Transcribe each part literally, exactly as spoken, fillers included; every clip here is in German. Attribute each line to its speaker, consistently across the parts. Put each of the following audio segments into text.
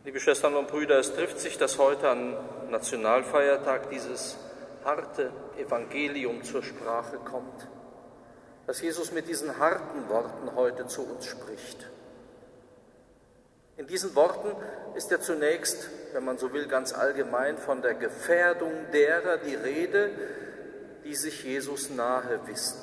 Speaker 1: Liebe Schwestern und Brüder, es trifft sich, dass heute am Nationalfeiertag dieses harte Evangelium zur Sprache kommt, dass Jesus mit diesen harten Worten heute zu uns spricht. In diesen Worten ist er zunächst, wenn man so will, ganz allgemein von der Gefährdung derer die Rede, die sich Jesus nahe wissen,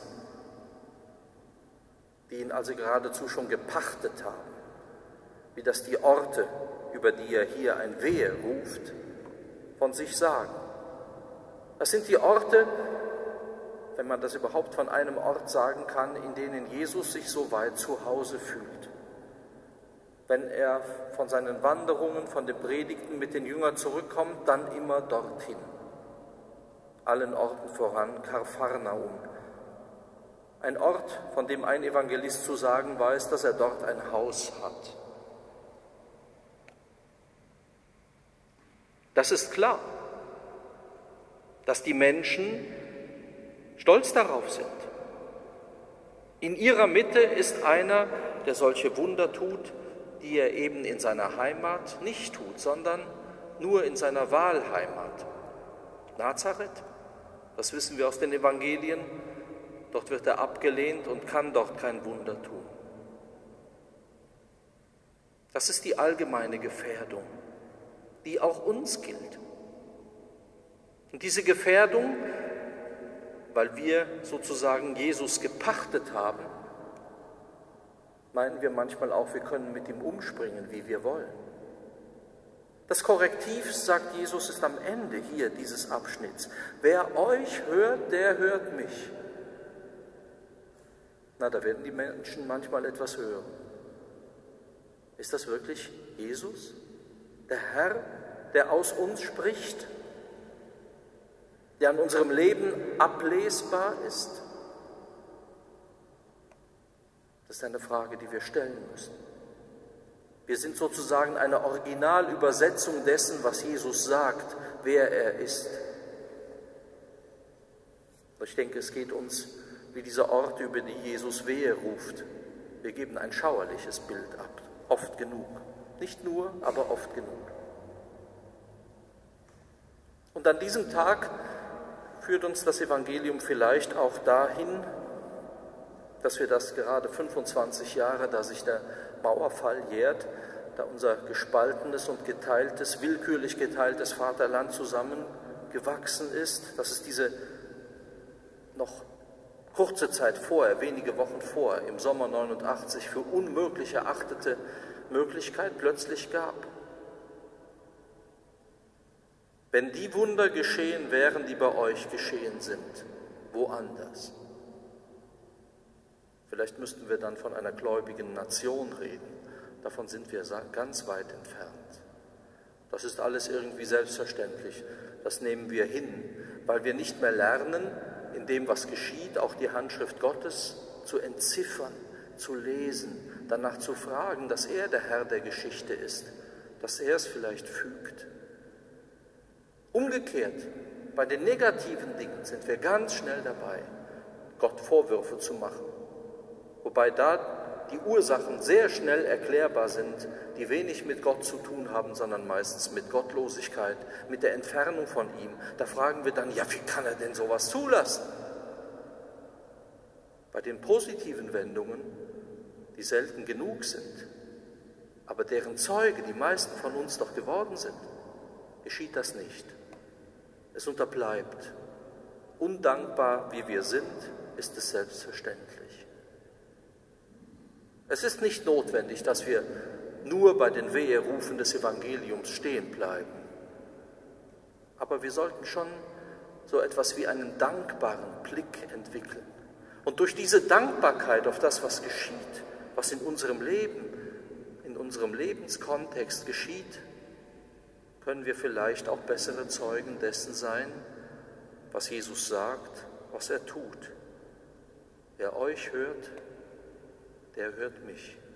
Speaker 1: die ihn also geradezu schon gepachtet haben, wie das die Orte, über die er hier ein Wehe ruft, von sich sagen. Das sind die Orte, wenn man das überhaupt von einem Ort sagen kann, in denen Jesus sich so weit zu Hause fühlt. Wenn er von seinen Wanderungen, von den Predigten mit den Jüngern zurückkommt, dann immer dorthin. Allen Orten voran Kapharnaum. Ein Ort, von dem ein Evangelist zu sagen weiß, dass er dort ein Haus hat. Das ist klar, dass die Menschen stolz darauf sind. In ihrer Mitte ist einer, der solche Wunder tut, die er eben in seiner Heimat nicht tut, sondern nur in seiner Wahlheimat. Nazareth, das wissen wir aus den Evangelien, dort wird er abgelehnt und kann dort kein Wunder tun. Das ist die allgemeine Gefährdung, die auch uns gilt. Und diese Gefährdung, weil wir sozusagen Jesus gepachtet haben, meinen wir manchmal auch, wir können mit ihm umspringen, wie wir wollen. Das Korrektiv, sagt Jesus, ist am Ende hier dieses Abschnitts. Wer euch hört, der hört mich. Na, da werden die Menschen manchmal etwas hören. Ist das wirklich Jesus, der Herr, der aus uns spricht, der an unserem Leben ablesbar ist? Das ist eine Frage, die wir stellen müssen. Wir sind sozusagen eine Originalübersetzung dessen, was Jesus sagt, wer er ist. Ich denke, es geht uns wie diese Orte, über die Jesus Wehe ruft. Wir geben ein schauerliches Bild ab, oft genug. Nicht nur, aber oft genug. Und an diesem Tag führt uns das Evangelium vielleicht auch dahin, dass wir das gerade fünfundzwanzig Jahre, da sich der Mauerfall jährt, da unser gespaltenes und geteiltes, willkürlich geteiltes Vaterland zusammengewachsen ist, dass es diese noch kurze Zeit vorher, wenige Wochen vorher, im Sommer neunundachtzig für unmöglich erachtete Möglichkeit plötzlich gab. Wenn die Wunder geschehen wären, die bei euch geschehen sind, woanders? Vielleicht müssten wir dann von einer gläubigen Nation reden. Davon sind wir ganz weit entfernt. Das ist alles irgendwie selbstverständlich. Das nehmen wir hin, weil wir nicht mehr lernen, in dem, was geschieht, auch die Handschrift Gottes zu entziffern, zu lesen, danach zu fragen, dass er der Herr der Geschichte ist, dass er es vielleicht fügt. Umgekehrt, bei den negativen Dingen sind wir ganz schnell dabei, Gott Vorwürfe zu machen. Wobei da die Ursachen sehr schnell erklärbar sind, die wenig mit Gott zu tun haben, sondern meistens mit Gottlosigkeit, mit der Entfernung von ihm. Da fragen wir dann, ja, wie kann er denn sowas zulassen? Bei den positiven Wendungen, die selten genug sind, aber deren Zeuge die meisten von uns doch geworden sind, geschieht das nicht. Es unterbleibt. Undankbar wie wir sind, ist es selbstverständlich. Es ist nicht notwendig, dass wir nur bei den Weherufen des Evangeliums stehen bleiben. Aber wir sollten schon so etwas wie einen dankbaren Blick entwickeln. Und durch diese Dankbarkeit auf das, was geschieht, was in unserem Leben, in unserem Lebenskontext geschieht, können wir vielleicht auch bessere Zeugen dessen sein, was Jesus sagt, was er tut. Wer euch hört, der hört mich.